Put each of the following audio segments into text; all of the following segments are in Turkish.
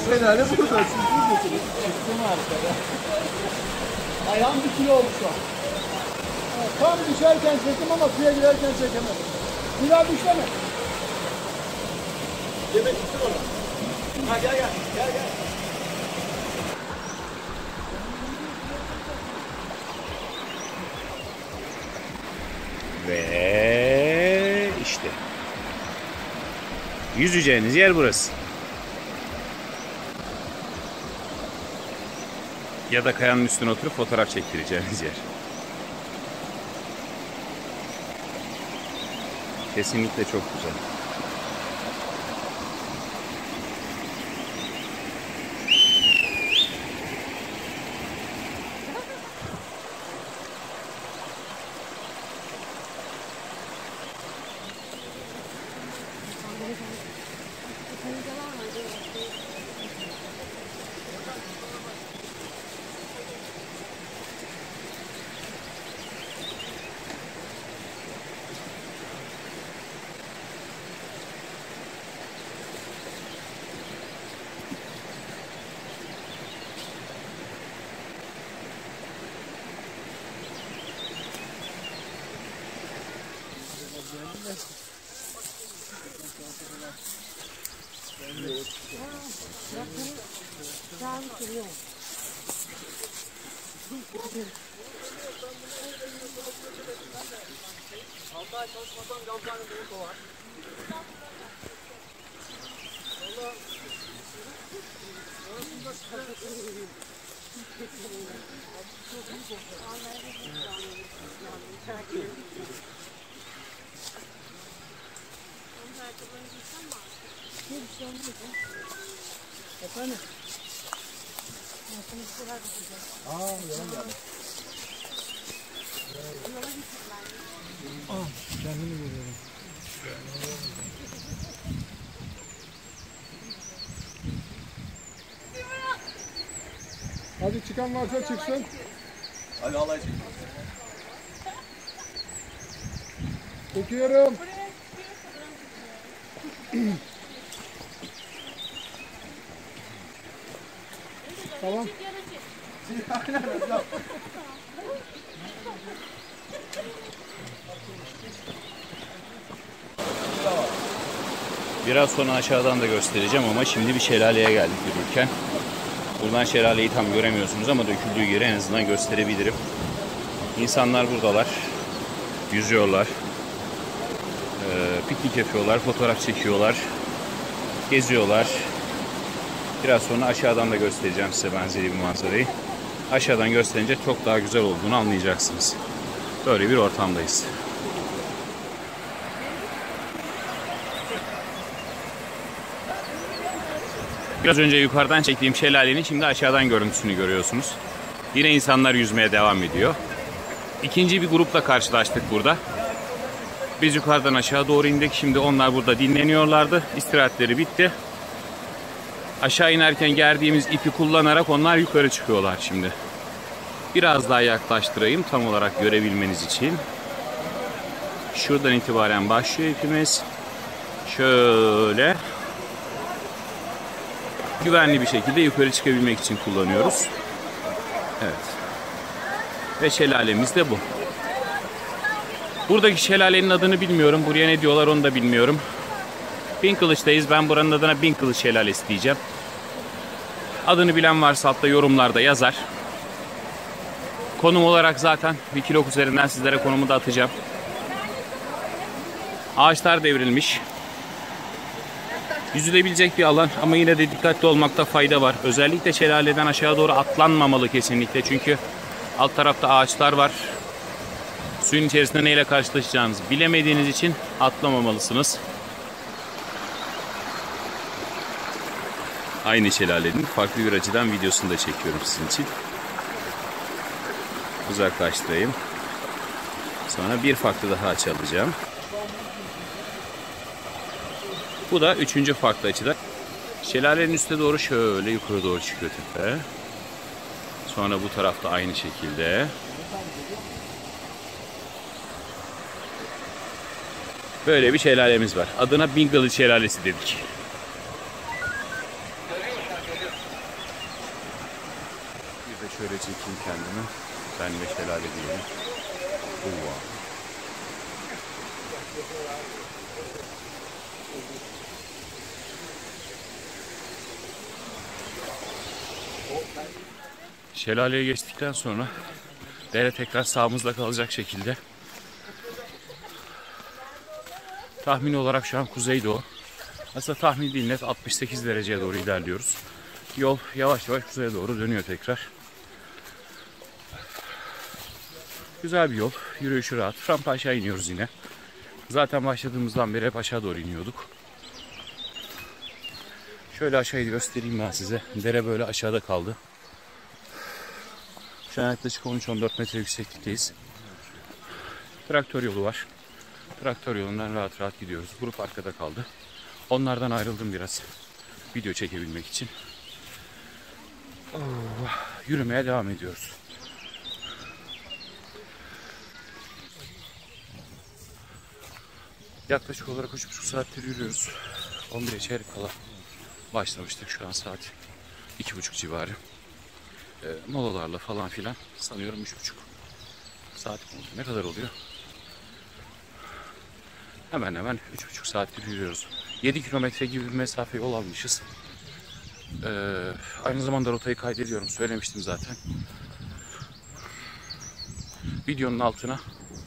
Şelale burada. Siz buradasınız. Çıktım arkada. Ayağım bir kilo olmuş şu an. Tam düşerken çektim ama suya girerken çekemedim. Bir daha düşme. Yemek bitti orada. Ha gel gel. Gel gel. Ve işte yüzeceğiniz yer burası. Ya da kayanın üstüne oturup fotoğraf çektireceğiniz yer. Kesinlikle çok güzel. Altay çalışmadan Gamze'nin büyük o var. Efendim? Yalan geldi. Kendimi görüyorum. Hadi çıkan varsa çıksın. Hadi Allah için. Çekiyorum. Tamam. Biraz sonra aşağıdan da göstereceğim ama şimdi bir şelaleye geldik yürürken. Buradan şelaleyi tam göremiyorsunuz ama döküldüğü yeri en azından gösterebilirim. İnsanlar buradalar. Yüzüyorlar. Piknik yapıyorlar, fotoğraf çekiyorlar. Geziyorlar. Biraz sonra aşağıdan da göstereceğim size benzeri bir manzarayı. Aşağıdan gösterince çok daha güzel olduğunu anlayacaksınız. Böyle bir ortamdayız. Biraz önce yukarıdan çektiğim şelalenin şimdi aşağıdan görüntüsünü görüyorsunuz. Yine insanlar yüzmeye devam ediyor. İkinci bir grupla karşılaştık burada. Biz yukarıdan aşağı doğru indik. Şimdi onlar burada dinleniyorlardı. İstirahatleri bitti. Aşağı inerken gerdiğimiz ipi kullanarak onlar yukarı çıkıyorlar şimdi. Biraz daha yaklaştırayım tam olarak görebilmeniz için. Şuradan itibaren başlıyor ipimiz. Şöyle. Güvenli bir şekilde yukarı çıkabilmek için kullanıyoruz. Evet. Ve şelalemiz de bu. Buradaki şelalenin adını bilmiyorum. Buraya ne diyorlar onu da bilmiyorum. Bin Kılıç'tayız. Ben buranın adına Bin Kılıç Şelalesi diyeceğim. Adını bilen varsa altta yorumlarda yazar. Konum olarak zaten Wikiloc üzerinden sizlere konumu da atacağım. Ağaçlar devrilmiş. Yüzülebilecek bir alan ama yine de dikkatli olmakta fayda var. Özellikle şelaleden aşağı doğru atlanmamalı kesinlikle. Çünkü alt tarafta ağaçlar var. Suyun içerisinde neyle karşılaşacağınızı bilemediğiniz için atlamamalısınız. Aynı şelalenin farklı bir açıdan videosunu da çekiyorum sizin için. Uzaklaştırayım. Sonra bir farklı daha açı alacağım. Bu da üçüncü farklı açıda. Şelalenin üstüne doğru şöyle yukarı doğru çıkıyor tepe. Sonra bu tarafta aynı şekilde. Böyle bir şelalemiz var. Adına Bin Kılıç Şelalesi dedik. Şöyle çekeyim kendimi. Ben de şelale diyelim. Şelaleye geçtikten sonra dere tekrar sağımızda kalacak şekilde. Tahmini olarak şu an kuzeydoğu. Aslında tahmin değil, net 68 dereceye doğru ilerliyoruz. Yol yavaş yavaş kuzeye doğru dönüyor tekrar. Güzel bir yol. Yürüyüşü rahat. Rampa aşağı iniyoruz yine. Zaten başladığımızdan beri hep aşağı doğru iniyorduk. Şöyle aşağıyı göstereyim ben size. Dere böyle aşağıda kaldı. Şu an yaklaşık 13-14 metre yükseklikteyiz. Traktör yolu var. Traktör yolundan rahat rahat gidiyoruz. Grup arkada kaldı. Onlardan ayrıldım biraz. Video çekebilmek için. Yürümeye devam ediyoruz. Yaklaşık olarak 3,5 saattir yürüyoruz. 11'e çeyrek kala başlamıştık. Şu an saat 2,5 civarı. Molalarla falan filan sanıyorum 3,5 saat oldu. Ne kadar oluyor? Hemen hemen 3,5 saattir yürüyoruz. 7 kilometre gibi bir mesafe yol almışız. Aynı zamanda rotayı kaydediyorum. Söylemiştim zaten. Videonun altına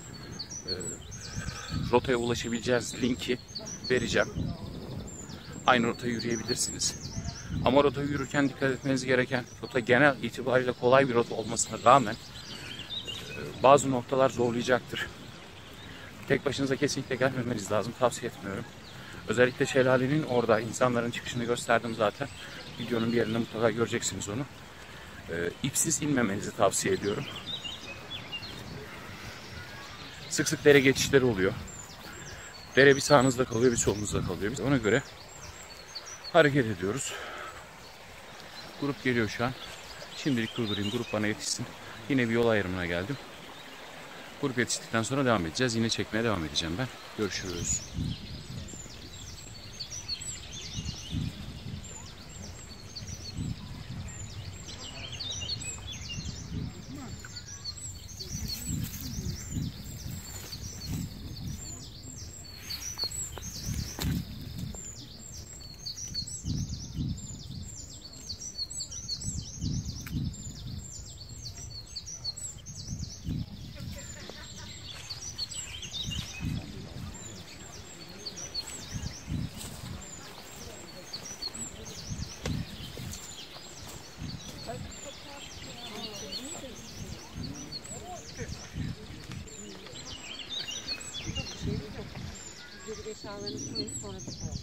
rotaya ulaşabileceğiniz linki vereceğim. Aynı rotayı yürüyebilirsiniz. Ama rotayı yürürken dikkat etmeniz gereken, rota genel itibariyle kolay bir rota olmasına rağmen bazı noktalar zorlayacaktır. Tek başınıza kesinlikle gelmemeniz lazım. Tavsiye etmiyorum. Özellikle şelalenin orada insanların çıkışını gösterdim zaten. Videonun bir yerinde mutlaka göreceksiniz onu. İpsiz inmemenizi tavsiye ediyorum. Sık sık dere geçişleri oluyor. Dere bir sağınızda kalıyor, bir solunuzda kalıyor. Biz ona göre hareket ediyoruz. Grup geliyor şu an. Şimdilik durdurayım. Grup bana yetişsin. Yine bir yol ayrımına geldim. Grup yetiştikten sonra devam edeceğiz. Yine çekmeye devam edeceğim ben. Görüşürüz. Eşyalarını koyup sonra tutalım.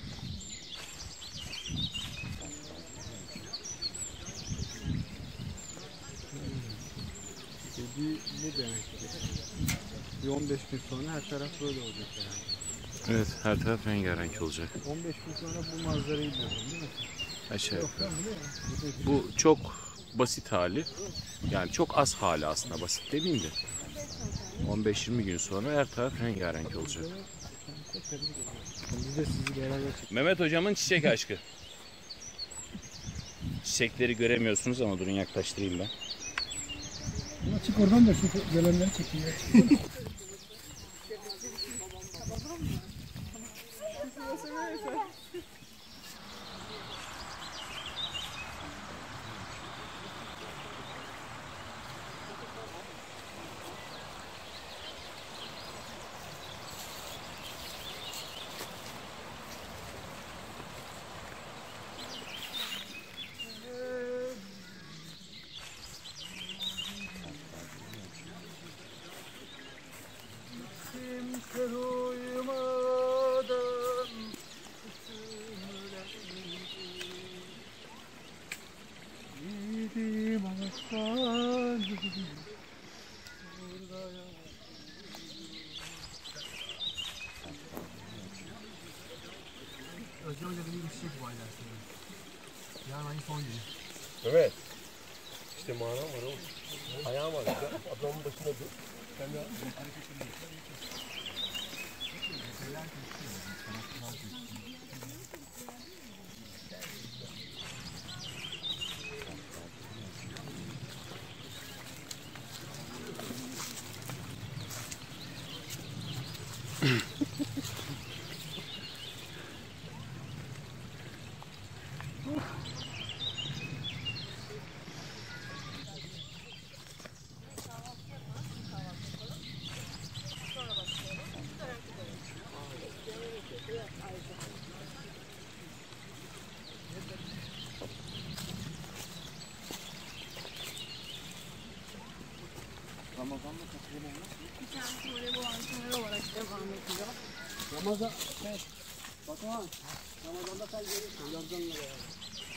Bu demek ki. Bir 15 gün sonra her taraf böyle olacak yani. Evet, her taraf rengarenk olacak. 15 gün sonra bu manzarayı görüyorum değil mi? Aşağı yukarı. Bu çok basit hali. Yani çok az hali aslında, basit demeyeyim de. 15-20 gün sonra her taraf rengarenk olacak. Biz de sizi beraber çekelim. Mehmet hocamın çiçek aşkı. Çiçekleri göremiyorsunuz ama durun yaklaştırayım ben. Ama çık oradan da şu gelenleri çekeyim. Özcan Hoca dediği bir çiçek bu aylar sonra. Yarın ayın son günü. Evet. İşte mana var oğlum. Ayağım var. Adamın başına dur. Sen de Ramazan'da katılım olmaz mı? Bir tanesi voleybol antrenörü olarak devam ediyor. Ramazan, Batuhan, Ramazan'da sen gelirsin. Ramazan'la beraber.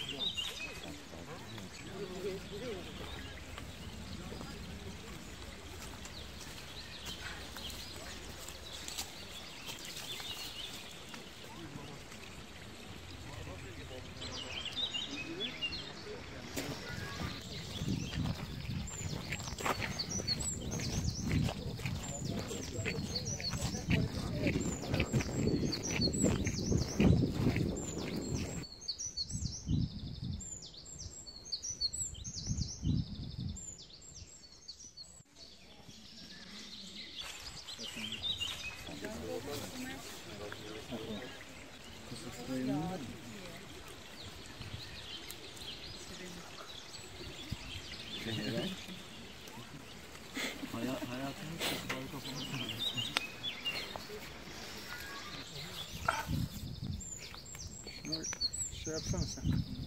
Şey yapsana sen.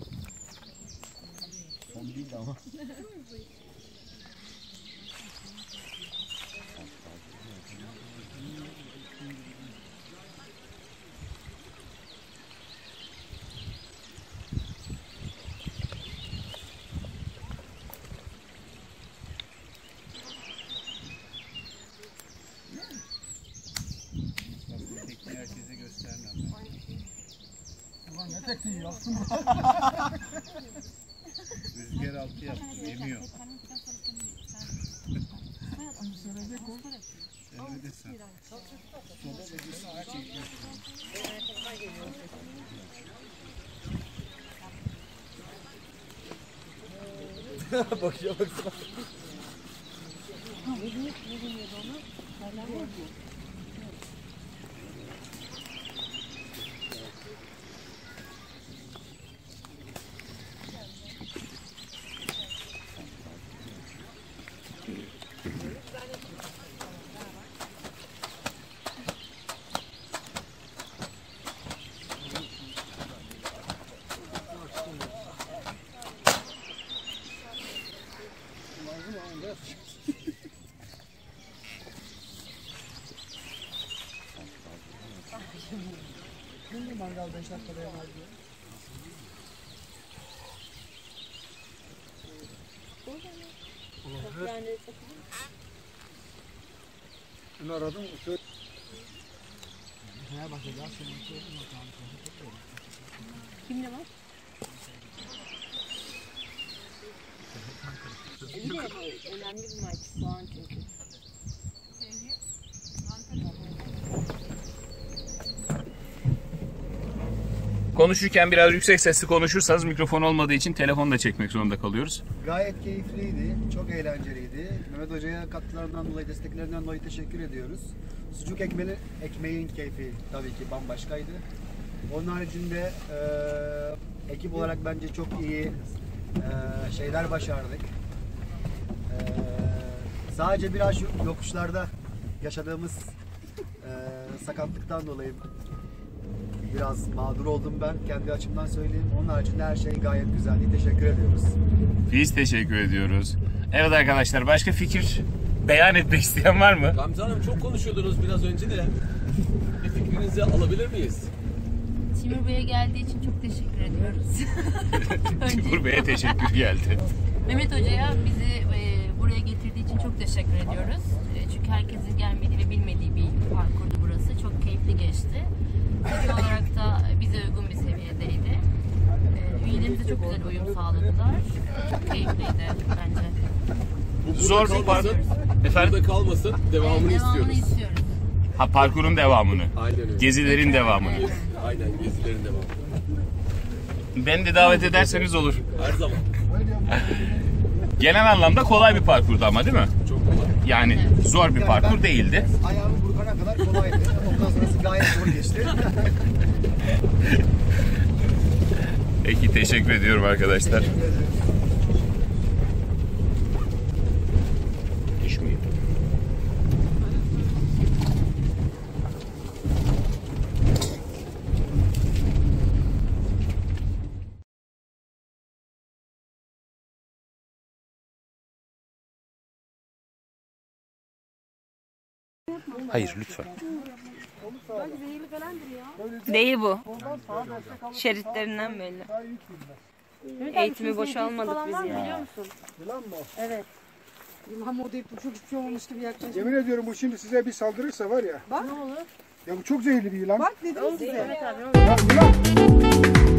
Son değil ama. Tekniği herkese göstermiyorum. Ulan ne tekniği yaptın? Rüzgar altı yaptım, emiyor. Söyleyecek o. Emre de sen. Soba bacası çekiyorsun. Bakışa baksana. Şimdi mangal 5 dakikada yanar diyor. Ben aradım. Fenerbahçe'de akşam Kimle var? Önemli bir maç şu an çünkü. Konuşurken biraz yüksek sesli konuşursanız mikrofon olmadığı için telefonu da çekmek zorunda kalıyoruz. Gayet keyifliydi, çok eğlenceliydi. Mehmet Hoca'ya katkılarından dolayı, desteklerinden dolayı teşekkür ediyoruz. Sucuk ekmeğin keyfi tabii ki bambaşkaydı. Onun haricinde ekip olarak bence çok iyi şeyler başardık. Sadece biraz şu yokuşlarda yaşadığımız sakatlıktan dolayı biraz mağdur oldum ben. Kendi açımdan söyleyeyim. Onun haricinde her şey gayet güzeldi. Teşekkür ediyoruz. Biz teşekkür ediyoruz. Evet arkadaşlar, başka fikir beyan etmek isteyen var mı? Gamze Hanım çok konuşuyordunuz biraz önce de. Bir fikrinizi alabilir miyiz? Timur Bey'e geldiği için çok teşekkür ediyoruz. Timur Bey'e teşekkür geldi. Mehmet Hoca'ya bizi buraya getirdiği için çok teşekkür ediyoruz. Çünkü herkesin gelmediği ve bilmediği bir parkurdu burası. Çok keyifli geçti. Seviye olarak da bize uygun bir seviyedeydi. Üyelerimize çok güzel uyum sağladılar. Çok keyifliydi bence. Zor bir parkur. Efendim? Burada kalmasın, devamını Devamını istiyoruz. istiyoruz. Ha, parkurun devamını. Aynen öyle. Gezilerin devamını. Aynen, gezilerin devamı. Beni de davet ederseniz olur. Her zaman. Genel anlamda kolay bir parkurdu ama, değil mi? Çok kolay. Yani zor bir parkur değildi. Ayağımı burkana kadar kolaydı. Ondan sonrası gayet zor geçti. Peki, teşekkür ediyorum arkadaşlar. Hayır lütfen. Değil bu. Şeritlerinden belli. Eğitimi boşa almadık biz ya. Yılan mı? Evet. Yılan mı deyip çok hiçbir şey olmamış gibi yaklaşık. Yemin ediyorum bu şimdi size bir saldırırsa var ya. Bak. Ne olur? Ya bu çok zehirli bir yılan. Bak dedim size. Evet abi. Ya, yılan.